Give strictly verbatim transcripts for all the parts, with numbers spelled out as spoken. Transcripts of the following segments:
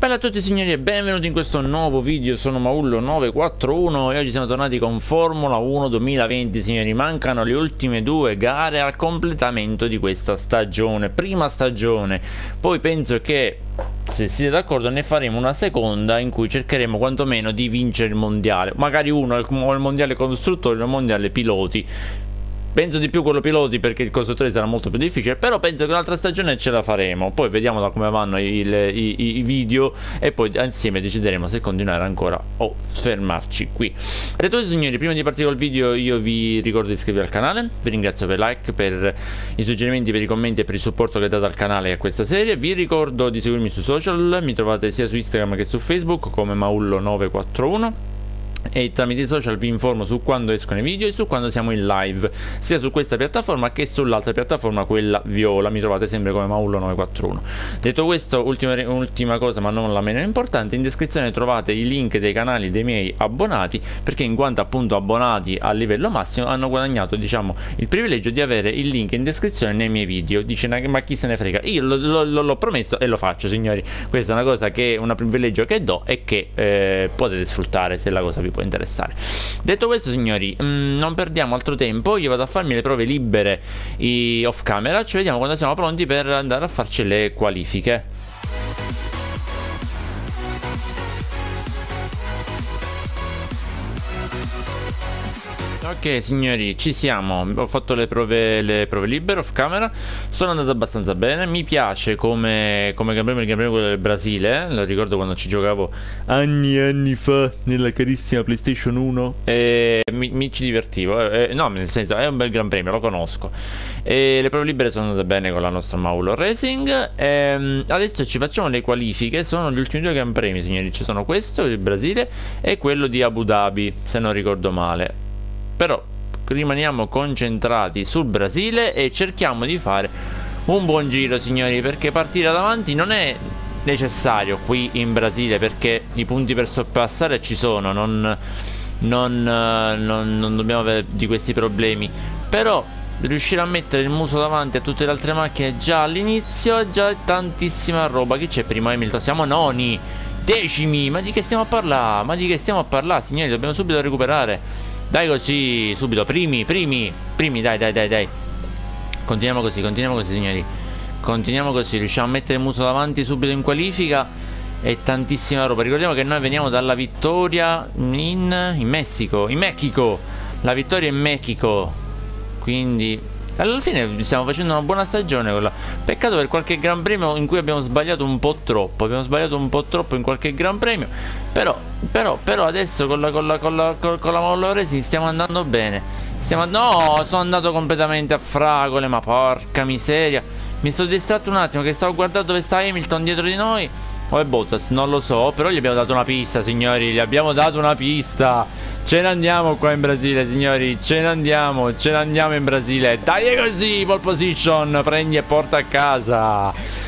Bella a tutti signori e benvenuti in questo nuovo video. Sono Maullo nove quattro uno e oggi siamo tornati con Formula uno duemilaventi signori. Mancano le ultime due gare al completamento di questa stagione, prima stagione. Poi penso che, se siete d'accordo, ne faremo una seconda in cui cercheremo quantomeno di vincere il mondiale. Magari uno il mondiale costruttori o il mondiale piloti. Penso di più quello piloti perché il costruttore sarà molto più difficile, però penso che un'altra stagione ce la faremo. Poi vediamo da come vanno i, i, i video e poi insieme decideremo se continuare ancora o fermarci qui. Detto questo signori, prima di partire col video io vi ricordo di iscrivervi al canale. Vi ringrazio per i like, per i suggerimenti, per i commenti e per il supporto che date al canale e a questa serie. Vi ricordo di seguirmi sui social, mi trovate sia su Instagram che su Facebook come Maullo nove quattro uno. E tramite i social vi informo su quando escono i video e su quando siamo in live, sia su questa piattaforma che sull'altra piattaforma, quella viola. Mi trovate sempre come Maullo nove quattro uno. Detto questo, ultima, ultima cosa ma non la meno importante, in descrizione trovate i link dei canali dei miei abbonati, perché in quanto appunto abbonati a livello massimo hanno guadagnato, diciamo, il privilegio di avere il link in descrizione nei miei video. Dice ma chi se ne frega, io l'ho promesso e lo faccio signori. Questa è una cosa che, un privilegio che do e che eh, potete sfruttare se la cosa vi può interessare. Detto questo signori, mh, non perdiamo altro tempo, io vado a farmi le prove libere i off camera. Ci vediamo quando siamo pronti per andare a farci le qualifiche. Ok signori, ci siamo. Ho fatto le prove, le prove libere off camera. Sono andate abbastanza bene. Mi piace come, come Gran Premio, il Gran Premio quello del Brasile, eh? Lo ricordo quando ci giocavo anni e anni fa nella carissima PlayStation uno. E mi, mi ci divertivo, eh, eh, no, nel senso è un bel Gran Premio, lo conosco. E le prove libere sono andate bene con la nostra Maullo Racing. E adesso ci facciamo le qualifiche. Sono gli ultimi due Gran Premi signori. Ci sono questo, il Brasile, e quello di Abu Dhabi, se non ricordo male. Però rimaniamo concentrati sul Brasile e cerchiamo di fare un buon giro signori, perché partire davanti non è necessario qui in Brasile, perché i punti per sorpassare ci sono, non, non, non, non dobbiamo avere di questi problemi. Però riuscire a mettere il muso davanti a tutte le altre macchine già all'inizio è già tantissima roba. Chi c'è prima? Hamilton, siamo noni, decimi, ma di che stiamo a parlare? Ma di che stiamo a parlare signori? Dobbiamo subito recuperare. Dai così, subito, primi, primi, primi, dai, dai, dai, dai. Continuiamo così, continuiamo così, signori. Continuiamo così, riusciamo a mettere il muso davanti subito in qualifica. E tantissima roba. Ricordiamo che noi veniamo dalla vittoria in, in Messico, in Mexico. La vittoria in Mexico. Quindi alla fine stiamo facendo una buona stagione quella. Peccato per qualche Gran Premio in cui abbiamo sbagliato un po' troppo. Abbiamo sbagliato un po' troppo in qualche Gran Premio. Però, però, però adesso con la, con la, con la, con la Maullo Racing stiamo andando bene. Stiamo, no, sono andato completamente a fragole, ma porca miseria. Mi sono distratto un attimo che stavo guardando dove sta Hamilton dietro di noi. O è Bottas, non lo so, però gli abbiamo dato una pista signori. Gli abbiamo dato una pista. Ce ne andiamo qua in Brasile signori. Ce ne andiamo, ce ne andiamo in Brasile. Dai così, pole position, prendi e porta a casa.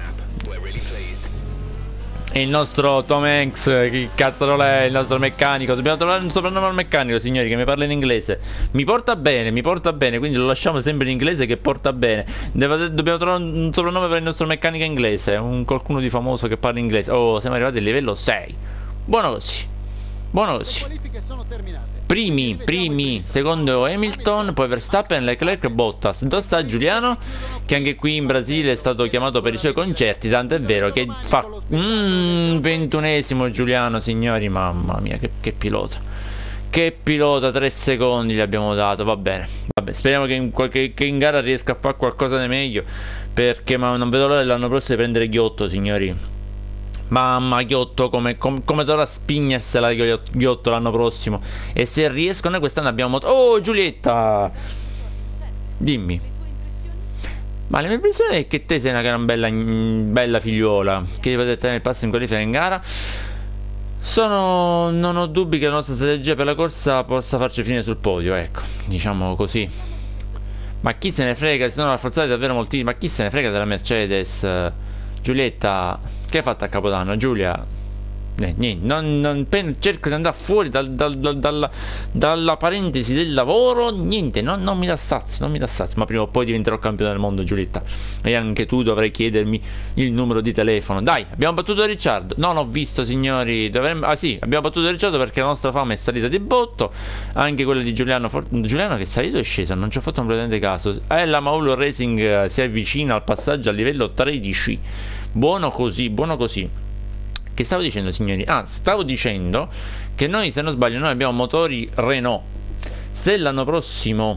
E il nostro Tom Hanks, che cazzo è il nostro meccanico. Dobbiamo trovare un soprannome al meccanico signori, che mi parla in inglese. Mi porta bene, mi porta bene, quindi lo lasciamo sempre in inglese, che porta bene. Deve, Dobbiamo trovare un soprannome per il nostro meccanico inglese, un qualcuno di famoso che parla inglese. Oh, siamo arrivati al livello sei. Buono così, buono così. Primi, primi, secondo Hamilton, poi Verstappen, Leclerc e Bottas. Dove sta Giuliano, che anche qui in Brasile è stato chiamato per i suoi concerti, tanto è vero che fa mm, ventunesimo Giuliano signori. Mamma mia, che, che pilota. Che pilota, tre secondi gli abbiamo dato, va bene. Vabbè, speriamo che in, qualche, che in gara riesca a fare qualcosa di meglio, perché ma non vedo l'ora dell'anno prossimo di prendere Ghiotto signori. Mamma Ghiotto, come, come, come dovrà spignersela Ghiotto l'anno prossimo. E se riesco, noi quest'anno abbiamo... Oh Giulietta, dimmi. Ma la mia impressione è che te sei una gran bella, bella figliuola, che potete tenere il passo in qualifica in gara. Sono... non ho dubbi che la nostra strategia per la corsa possa farci finire sul podio, ecco, diciamo così. Ma chi se ne frega, si sono rafforzati davvero molti. Ma chi se ne frega della Mercedes? Giulietta, che hai fatto a Capodanno, Giulia? Eh, niente, non, non, cerco di andare fuori dal, dal, dal, dalla, dalla parentesi del lavoro. Niente, non, non mi dà sazio, non mi dà sazio. Ma prima o poi diventerò campione del mondo, Giulietta. E anche tu dovrai chiedermi il numero di telefono. Dai, abbiamo battuto Ricciardo. Non ho visto, signori. Dovremmo... Ah sì, abbiamo battuto Ricciardo perché la nostra fama è salita di botto. Anche quella di Giuliano. For... Giuliano che è salito e è sceso, non ci ho fatto un completamente caso. E la Maulo Racing si avvicina al passaggio a livello tredici. Buono così, buono così. Che stavo dicendo, signori? Ah, stavo dicendo che noi, se non sbaglio, noi abbiamo motori Renault. Se l'anno prossimo,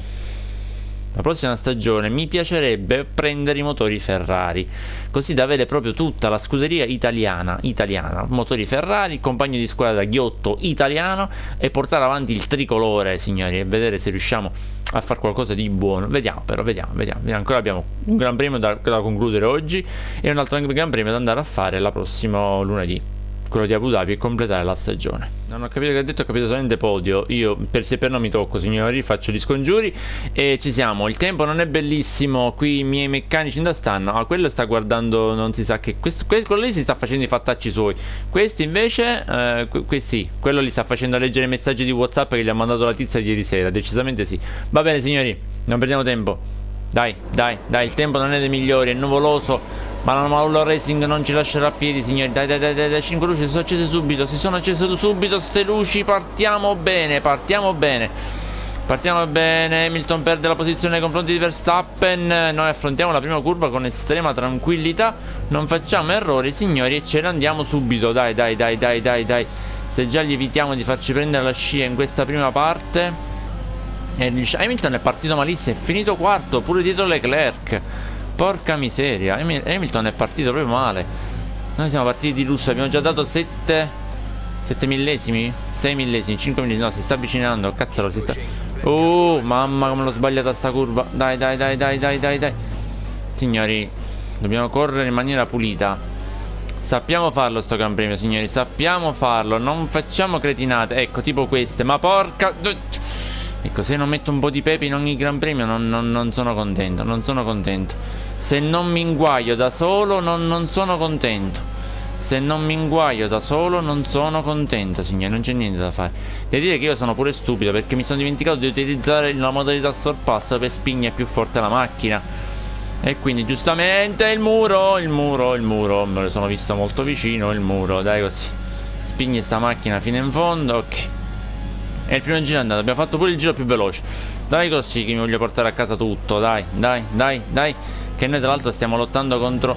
la prossima stagione, mi piacerebbe prendere i motori Ferrari, così da avere proprio tutta la scuderia italiana, italiana, motori Ferrari, compagno di squadra ghiotto italiano, e portare avanti il tricolore, signori, e vedere se riusciamo a fare qualcosa di buono. Vediamo però, vediamo, vediamo, vediamo. Ancora abbiamo un gran premio da, da concludere oggi e un altro gran premio da andare a fare la prossimo lunedì, quello di Abu Dhabi, e completare la stagione. Non ho capito che ha detto, ho capito solamente podio. Io per se per non mi tocco, signori, faccio gli scongiuri e ci siamo. Il tempo non è bellissimo, qui i miei meccanici da stanno. Ah, quello sta guardando, non si sa che questo, quello lì si sta facendo i fattacci suoi. Questi invece eh, questi, quello li sta facendo leggere i messaggi di WhatsApp che gli ha mandato la tizia di ieri sera. Decisamente sì. Va bene, signori, non perdiamo tempo. Dai, dai, dai, il tempo non è dei migliori, è nuvoloso. Ma la Maulo Racing non ci lascerà a piedi, signori. Dai, dai, dai, dai, dai, cinque luci si sono accese subito. Si sono accese subito ste luci. Partiamo bene, partiamo bene. Partiamo bene. Hamilton perde la posizione nei confronti di Verstappen. Noi affrontiamo la prima curva con estrema tranquillità. Non facciamo errori, signori, e ce ne andiamo subito. Dai, dai, dai, dai, dai, dai. Se già gli evitiamo di farci prendere la scia in questa prima parte. E Hamilton è partito malissimo, è finito quarto, pure dietro Leclerc. Porca miseria, Hamilton è partito proprio male. Noi siamo partiti di lusso, abbiamo già dato sette millesimi, sei millesimi, cinque millesimi. No, si sta avvicinando, cazzaro, si sta... Oh, mamma come l'ho sbagliata sta curva. Dai, dai, dai, dai, dai, dai, dai. Signori, dobbiamo correre in maniera pulita. Sappiamo farlo sto Gran Premio, signori, sappiamo farlo. Non facciamo cretinate, ecco, tipo queste. Ma porca... Ecco, se non metto un po' di pepe in ogni Gran Premio non, non, non sono contento, non sono contento. Se non mi inguaio da solo non, non sono contento. Se non mi inguaio da solo non sono contento, signori, non c'è niente da fare. Devo dire che io sono pure stupido perché mi sono dimenticato di utilizzare la modalità sorpasso per spingere più forte la macchina. E quindi giustamente il muro, il muro, il muro, me lo sono visto molto vicino, il muro, dai così. Spingi sta macchina fino in fondo, ok. E il primo giro è andato, abbiamo fatto pure il giro più veloce. Dai così che mi voglio portare a casa tutto, dai, dai, dai, dai. Che noi tra l'altro stiamo lottando contro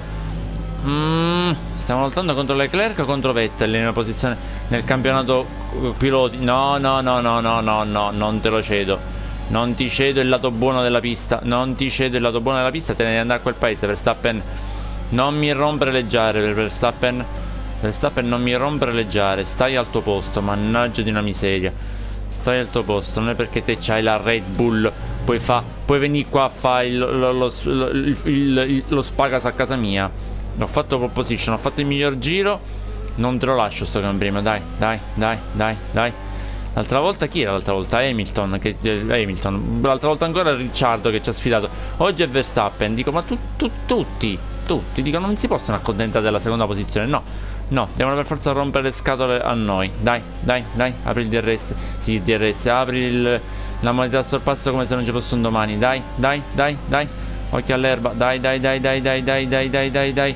mm, Stiamo lottando contro Leclerc o contro Vettel in una posizione nel campionato piloti. No, no, no, no, no, no, no, non te lo cedo. Non ti cedo il lato buono della pista. Non ti cedo il lato buono della pista, te ne devi andare a quel paese, Verstappen. Non mi rompere le giare, per Verstappen. Verstappen, non mi rompere le giare. Stai al tuo posto, mannaggia di una miseria. Stai al tuo posto, non è perché te c'hai la Red Bull Puoi, fa, puoi venire qua a fare il, lo, lo, lo, il, il, lo spagas a casa mia. Ho fatto pole position, ho fatto il miglior giro. Non te lo lascio sto Gran Premio, dai, dai, dai, dai, dai. L'altra volta chi era l'altra volta? Hamilton, che, eh, Hamilton. L'altra volta ancora Ricciardo che ci ha sfidato. Oggi è Verstappen. Dico, ma tu, tu, tutti, tutti, dico, non si possono accontentare della seconda posizione, no. No, devono per forza rompere le scatole a noi. Dai, dai, dai, apri il D R S. Sì, il D R S, apri il... la modalità a sorpasso come se non ci fosse un domani. Dai, dai, dai, dai. Occhio all'erba. Dai, dai, dai, dai, dai, dai, dai, dai, dai, dai.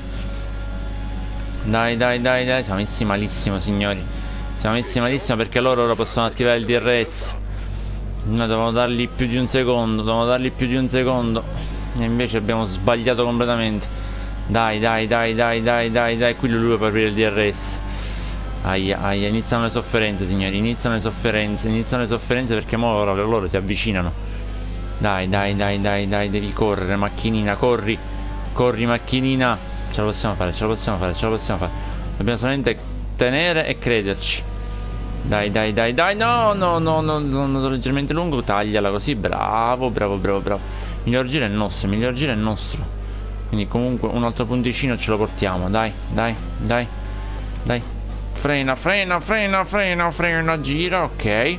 Dai, dai, dai, dai. Siamo messi malissimo, signori. Siamo messi malissimo perché loro ora possono attivare il D R S. Noi dovevamo dargli più di un secondo. Dovevamo dargli più di un secondo. E invece abbiamo sbagliato completamente. Dai, dai, dai, dai, dai, dai, dai. Qui lui per aprire il D R S. Aia, aia, iniziano le sofferenze, signori. Iniziano le sofferenze, iniziano le sofferenze perché mo loro, loro si avvicinano. Dai, dai, dai, dai, dai, devi correre, macchinina, corri. Corri, macchinina. Ce la possiamo fare, ce la possiamo fare, ce la possiamo fare. Dobbiamo solamente tenere e crederci. Dai, dai, dai, dai. No, no, no, no, no, no, leggermente lungo. Tagliala così, bravo, bravo, bravo, bravo. Miglior giro è il nostro, miglior giro è il nostro. Quindi comunque un altro punticino ce lo portiamo. Dai, dai, dai, dai. Frena, frena, frena, frena, frena, gira, ok.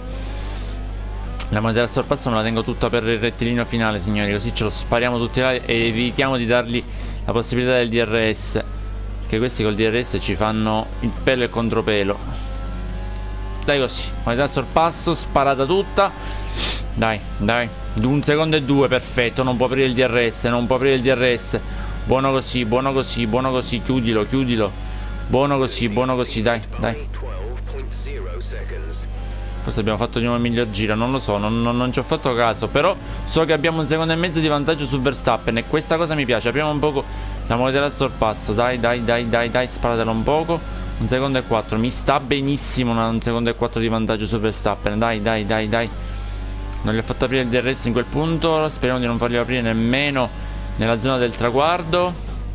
La modalità del sorpasso me la tengo tutta per il rettilineo finale, signori. Così ce lo spariamo tutti là e evitiamo di dargli la possibilità del D R S. che questi col D R S ci fanno il pelo e contropelo. Dai così, modalità al sorpasso, sparata tutta. Dai, dai, un secondo e due, perfetto. Non può aprire il D R S, non può aprire il D R S. Buono così, buono così, buono così. Chiudilo, chiudilo. Buono così, buono così, dai, dai. Forse abbiamo fatto di nuovo il miglior giro, non lo so, non, non, non ci ho fatto caso. Però so che abbiamo un secondo e mezzo di vantaggio su Verstappen e questa cosa mi piace. Apriamo un poco la modalità al sorpasso. Dai, dai, dai, dai, dai, sparatela un poco. Un secondo e quattro, mi sta benissimo una, un secondo e quattro di vantaggio su Verstappen. Dai, dai, dai, dai. Non gli ho fatto aprire il D R S in quel punto. Speriamo di non fargli aprire nemmeno nella zona del traguardo.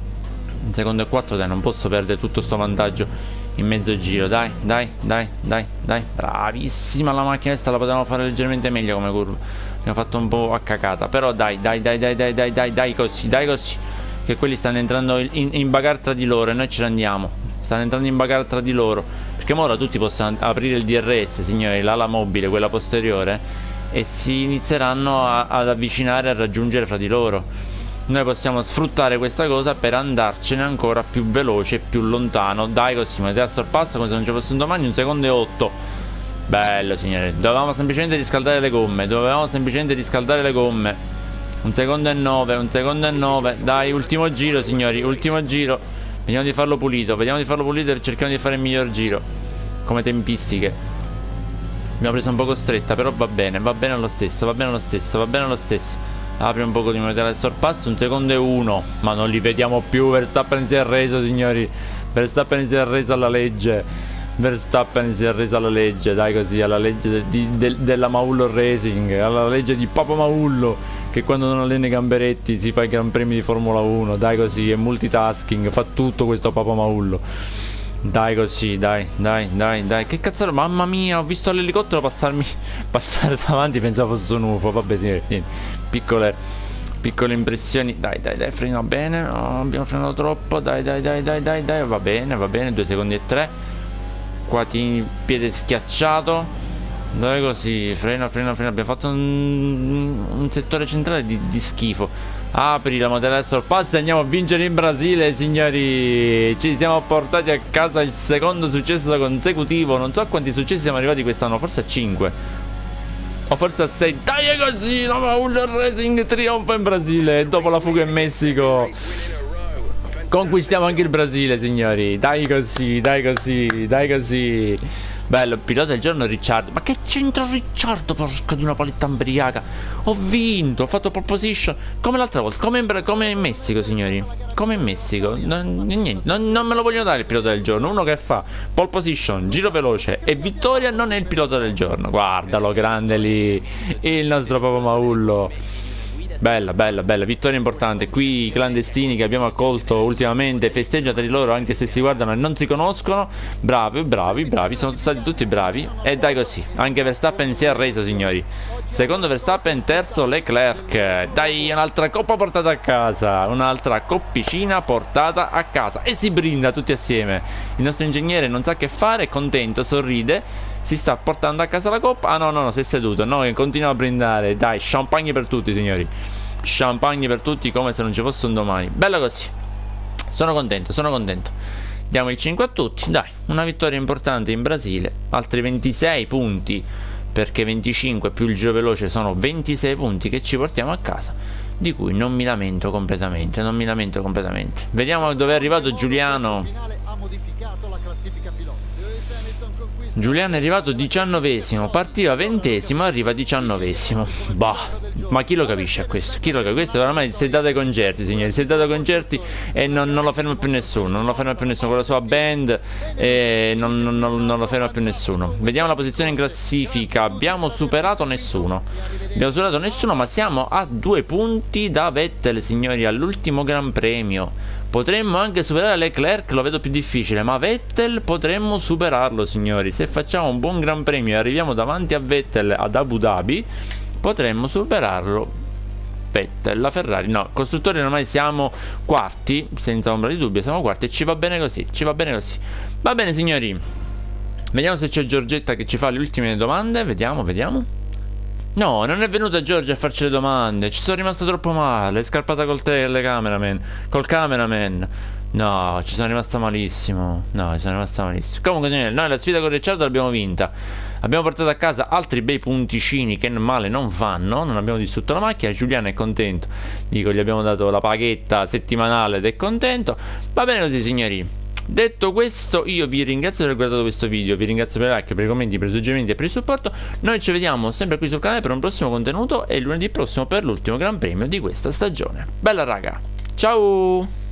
Un secondo e quattro, dai, non posso perdere tutto sto vantaggio in mezzo giro. Dai, dai, dai, dai, dai. Bravissima la macchina questa, la potevamo fare leggermente meglio come curva. Abbiamo fatto un po' a cacata. Però dai, dai, dai, dai, dai, dai, dai, dai, così, dai così. Che quelli stanno entrando in, in bagarre tra di loro e noi ce ne andiamo. Stanno entrando in bagarre tra di loro. Perché ora tutti possono aprire il D R S, signori, l'ala mobile, quella posteriore, e si inizieranno a, ad avvicinare, a raggiungere fra di loro. Noi possiamo sfruttare questa cosa per andarcene ancora più veloce e più lontano. Dai così, modalità al sorpasso come se non ci fosse un domani. Un secondo e otto. Bello, signori. Dovevamo semplicemente riscaldare le gomme. Dovevamo semplicemente riscaldare le gomme. Un secondo e nove, un secondo e nove. Dai, ultimo giro, signori, ultimo giro. Vediamo di farlo pulito, vediamo di farlo pulito e cerchiamo di fare il miglior giro come tempistiche. Abbiamo preso un poco stretta, però va bene, va bene lo stesso, va bene lo stesso, va bene lo stesso. Apri un poco di modalità del sorpasso, un secondo e uno. Ma non li vediamo più, Verstappen si è reso, signori. Verstappen si è reso alla legge. Verstappen si è reso alla legge, dai così, alla legge de, di, de, della Maullo Racing, alla legge di Papa Maullo, che quando non allena i gamberetti si fa i gran premi di Formula uno. Dai così, è multitasking, fa tutto questo Papa Maullo. Dai così, dai, dai, dai, dai. Che cazzo, mamma mia, ho visto l'elicottero passarmi passare davanti, pensavo fosse un U F O. Vabbè, signori, piccole piccole impressioni. Dai, dai, dai, frena bene. Oh, abbiamo frenato troppo. Dai, dai, dai, dai, dai, dai. Va bene, va bene, due secondi e tre. Qua ti piede schiacciato. Dai così, frena, frena, frena. Abbiamo fatto un, un settore centrale di, di schifo. Apri la modalità del sorpasso e andiamo a vincere in Brasile, signori. Ci siamo portati a casa il secondo successo consecutivo. Non so a quanti successi siamo arrivati quest'anno, forse a cinque o forse a sei. Dai, è così, la Maullo Racing trionfa in Brasile. E dopo la fuga in Messico conquistiamo anche il Brasile, signori. Dai così, dai così, dai così. Bello, pilota del giorno Ricciardo. Ma che c'entra Ricciardo, porca di una paletta ambriaca? Ho vinto, ho fatto pole position come l'altra volta, come in, come in Messico, signori. Come in Messico. Non, niente, non, non me lo vogliono dare il pilota del giorno. Uno che fa pole position, giro veloce e vittoria non è il pilota del giorno. Guardalo, grande lì, il nostro Papa Maullo. Bella, bella, bella, vittoria importante. Qui i clandestini che abbiamo accolto ultimamente festeggiano tra di loro anche se si guardano e non si conoscono. Bravi, bravi, bravi, sono stati tutti bravi. E dai così, anche Verstappen si è arreso, signori. Secondo Verstappen, terzo Leclerc. Dai, un'altra coppa portata a casa. Un'altra coppicina portata a casa. E si brinda tutti assieme. Il nostro ingegnere non sa che fare, è contento, sorride. Si sta portando a casa la coppa. Ah no, no, no, si è seduto. No, continua a brindare. Dai, champagne per tutti, signori. Champagne per tutti come se non ci fosse un domani. Bello così. Sono contento, sono contento. Diamo il cinque a tutti. Dai, una vittoria importante in Brasile. Altri ventisei punti, perché venticinque più il giro veloce sono ventisei punti che ci portiamo a casa, di cui non mi lamento completamente. Non mi lamento completamente. Vediamo dove è arrivato Giuliano. Giuliano è arrivato diciannovesimo, partiva ventesimo, arriva diciannovesimo. Bah, ma chi lo capisce a questo? Chi lo capisce? Questo veramente si è dato ai concerti, signori. Si è dato ai concerti e non, non lo ferma più nessuno. Non lo ferma più nessuno con la sua band e non, non, non, non lo ferma più nessuno. Vediamo la posizione in classifica. Abbiamo superato nessuno. Abbiamo superato nessuno, ma siamo a due punti da Vettel, signori, all'ultimo Gran Premio. Potremmo anche superare Leclerc, lo vedo più difficile, ma Vettel potremmo superarlo, signori. Se facciamo un buon Gran Premio e arriviamo davanti a Vettel ad Abu Dhabi, potremmo superarlo. Vettel, la Ferrari, no, costruttori ormai siamo quarti, senza ombra di dubbio, siamo quarti e ci va bene così, ci va bene così. Va bene, signori. Vediamo se c'è Giorgetta che ci fa le ultime domande, vediamo, vediamo. No, non è venuta Giorgia a farci le domande. Ci sono rimasto troppo male. È scarpata col telecameraman. Col cameraman. No, ci sono rimasta malissimo. No, ci sono rimasta malissimo. Comunque, signori, noi la sfida con Ricciardo l'abbiamo vinta. Abbiamo portato a casa altri bei punticini che male non fanno. Non abbiamo distrutto la macchina. Giuliano è contento. Dico, gli abbiamo dato la paghetta settimanale ed è contento. Va bene così, signori. Detto questo, io vi ringrazio per aver guardato questo video, vi ringrazio per i like, per i commenti, per i suggerimenti e per il supporto. Noi ci vediamo sempre qui sul canale per un prossimo contenuto e lunedì prossimo per l'ultimo Gran Premio di questa stagione. Bella raga, ciao!